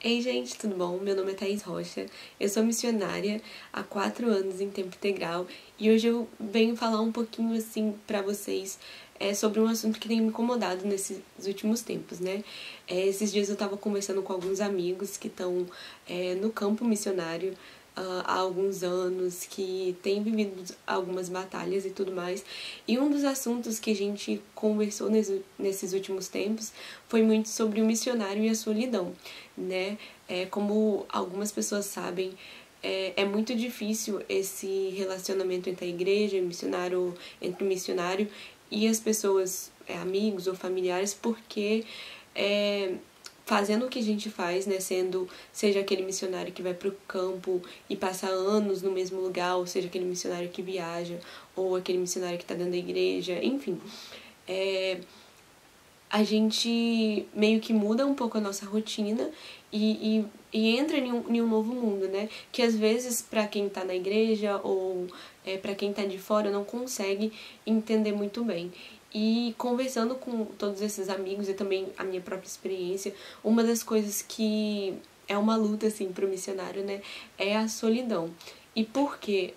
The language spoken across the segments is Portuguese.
Ei, gente, tudo bom? Meu nome é Thaís Rocha, eu sou missionária há 4 anos em tempo integral e hoje eu venho falar um pouquinho assim pra vocês sobre um assunto que tem me incomodado nesses últimos tempos, né? Esses dias eu tava conversando com alguns amigos que estão no campo missionário há alguns anos, que têm vivido algumas batalhas e tudo mais. E um dos assuntos que a gente conversou nesses últimos tempos foi muito sobre o missionário e a solidão, né? Como algumas pessoas sabem, é muito difícil esse relacionamento entre a igreja e o missionário, entre o missionário e as pessoas, amigos ou familiares, porque fazendo o que a gente faz, né, seja aquele missionário que vai para o campo e passa anos no mesmo lugar, ou seja aquele missionário que viaja, ou aquele missionário que está dentro da igreja, enfim, a gente meio que muda um pouco a nossa rotina e entra em um novo mundo, né? Que às vezes para quem tá na igreja ou para quem tá de fora não consegue entender muito bem. E conversando com todos esses amigos e também a minha própria experiência, uma das coisas que é uma luta assim pro missionário, né, é a solidão. E por quê?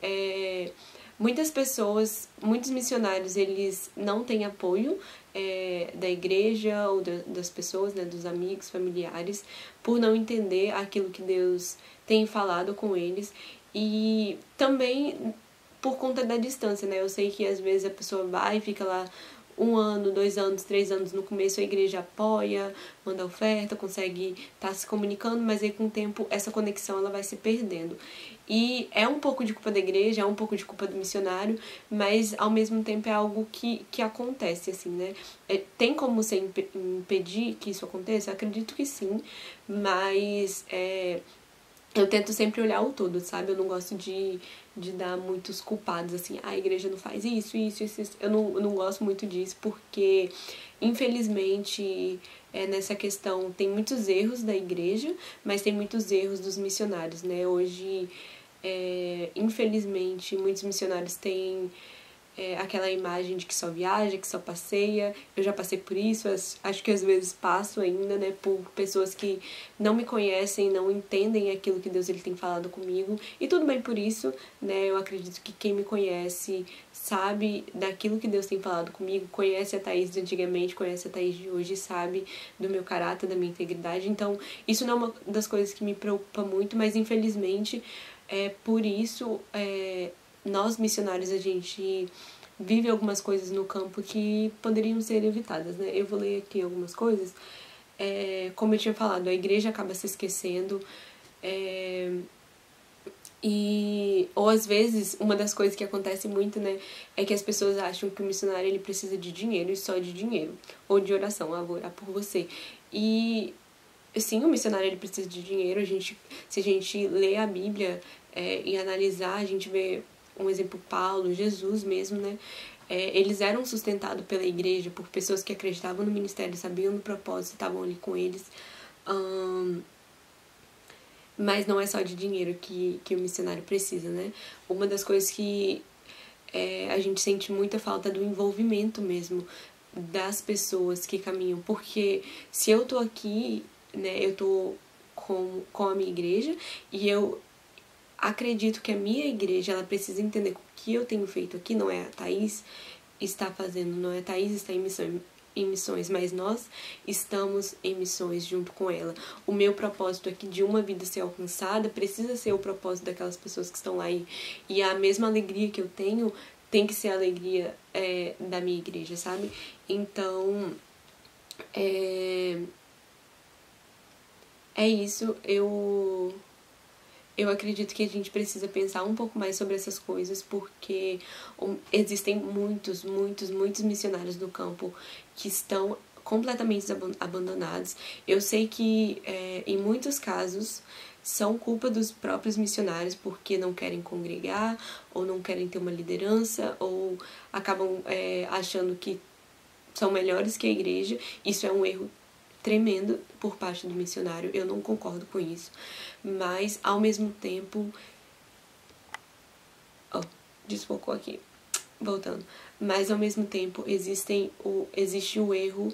Muitas pessoas, muitos missionários, eles não têm apoio da igreja ou das pessoas, né, dos amigos, familiares, por não entender aquilo que Deus tem falado com eles. E também por conta da distância, né? Eu sei que às vezes a pessoa vai e fica lá 1 ano, 2 anos, 3 anos, no começo a igreja apoia, manda oferta, consegue estar se comunicando, mas aí com o tempo essa conexão ela vai se perdendo. E é um pouco de culpa da igreja, é um pouco de culpa do missionário, mas ao mesmo tempo é algo que acontece, assim, né? Tem como você impedir que isso aconteça? Acredito que sim, mas eu tento sempre olhar o todo, sabe? Eu não gosto de dar muitos culpados, assim, a igreja não faz isso. Eu não gosto muito disso, porque, infelizmente, nessa questão tem muitos erros da igreja, mas tem muitos erros dos missionários, né? Hoje, infelizmente, muitos missionários têm aquela imagem de que só viaja, que só passeia. Eu já passei por isso, acho que às vezes passo ainda, né, por pessoas que não me conhecem, não entendem aquilo que Deus ele tem falado comigo. E tudo bem por isso, né, eu acredito que quem me conhece sabe daquilo que Deus tem falado comigo, conhece a Thaís de antigamente, conhece a Thaís de hoje, sabe do meu caráter, da minha integridade. Então, isso não é uma das coisas que me preocupa muito, mas infelizmente, por isso, nós missionários, a gente vive algumas coisas no campo que poderiam ser evitadas, né? Eu vou ler aqui algumas coisas. Como eu tinha falado, a igreja acaba se esquecendo, ou às vezes, uma das coisas que acontece muito, né, é que as pessoas acham que o missionário ele precisa de dinheiro e só de dinheiro, ou de oração, vou orar por você. E sim, o missionário ele precisa de dinheiro. Se a gente lê a Bíblia e analisar, a gente vê um exemplo, Paulo, Jesus mesmo, né? Eles eram sustentados pela igreja, por pessoas que acreditavam no ministério, sabiam do propósito, estavam ali com eles. Mas não é só de dinheiro que o missionário precisa, né? Uma das coisas que a gente sente muita falta do envolvimento mesmo das pessoas que caminham. Porque se eu tô aqui, né, eu tô com a minha igreja e eu acredito que a minha igreja ela precisa entender que o que eu tenho feito aqui não é a Thaís está fazendo, não é a Thaís está em missões, mas nós estamos em missões junto com ela. O meu propósito aqui de uma vida ser alcançada precisa ser o propósito daquelas pessoas que estão lá e a mesma alegria que eu tenho tem que ser a alegria da minha igreja, sabe? Então, é isso. Eu acredito que a gente precisa pensar um pouco mais sobre essas coisas, porque existem muitos missionários no campo que estão completamente abandonados. Eu sei que em muitos casos são culpa dos próprios missionários porque não querem congregar, ou não querem ter uma liderança, ou acabam achando que são melhores que a igreja. Isso é um erro tremendo por parte do missionário, eu não concordo com isso, mas ao mesmo tempo, desfocou aqui, voltando, mas ao mesmo tempo existe o erro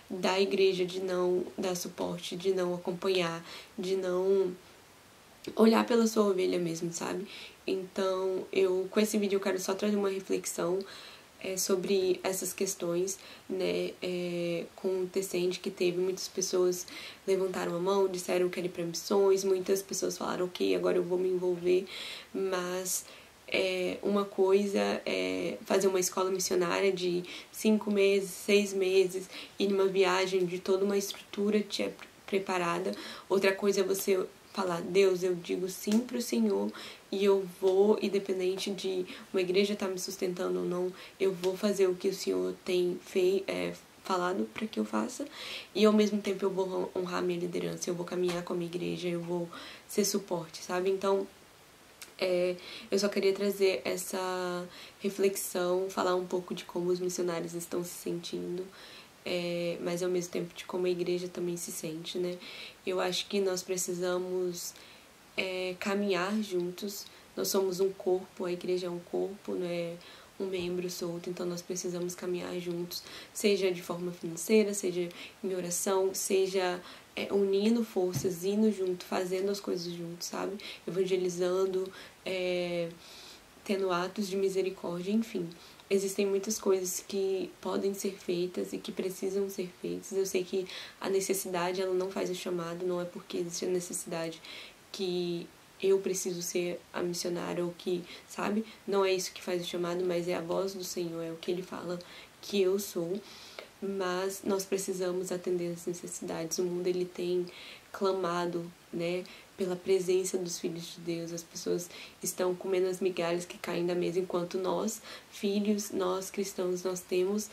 da igreja de não dar suporte, de não acompanhar, de não olhar pela sua ovelha mesmo, sabe? Então, com esse vídeo eu quero só trazer uma reflexão sobre essas questões, né? Com o Tecente que teve, muitas pessoas levantaram a mão, disseram que era ir para missões, muitas pessoas falaram, ok, agora eu vou me envolver, mas uma coisa é fazer uma escola missionária de 5 meses, 6 meses, ir numa viagem de toda uma estrutura preparada. Outra coisa é você falar, Deus, eu digo sim pro Senhor e eu vou, independente de uma igreja estar me sustentando ou não, eu vou fazer o que o Senhor tem falado para que eu faça, e ao mesmo tempo eu vou honrar minha liderança, eu vou caminhar com a minha igreja, eu vou ser suporte, sabe? Então, eu só queria trazer essa reflexão, falar um pouco de como os missionários estão se sentindo, mas ao mesmo tempo de como a igreja também se sente, né? Eu acho que nós precisamos caminhar juntos. Nós somos um corpo, a igreja é um corpo, não é um membro solto, então nós precisamos caminhar juntos, seja de forma financeira, seja em oração, seja unindo forças, indo junto, fazendo as coisas juntos, sabe? Evangelizando, tendo atos de misericórdia, enfim. Existem muitas coisas que podem ser feitas e que precisam ser feitas. Eu sei que a necessidade, ela não faz o chamado, não é porque existe a necessidade que eu preciso ser a missionária ou que, sabe? Não é isso que faz o chamado, mas é a voz do Senhor, é o que Ele fala que eu sou. Mas nós precisamos atender as necessidades. O mundo, ele tem clamado, né, pela presença dos filhos de Deus. As pessoas estão comendo as migalhas que caem da mesa, enquanto nós, filhos, nós cristãos, nós temos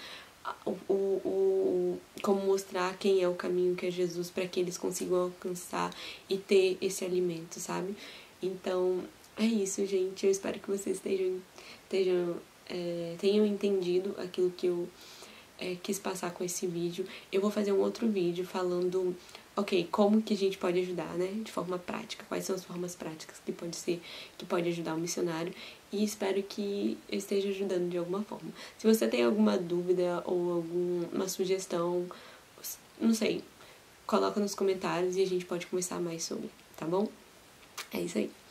como mostrar quem é o caminho, que é Jesus, para que eles consigam alcançar e ter esse alimento, sabe? Então, é isso, gente. Eu espero que vocês tenham entendido aquilo que eu quis passar com esse vídeo. Eu vou fazer um outro vídeo falando, ok, como que a gente pode ajudar, né? De forma prática. Quais são as formas práticas que pode ajudar o missionário. E espero que eu esteja ajudando de alguma forma. Se você tem alguma dúvida ou alguma sugestão, não sei, coloca nos comentários e a gente pode conversar mais sobre, tá bom? É isso aí.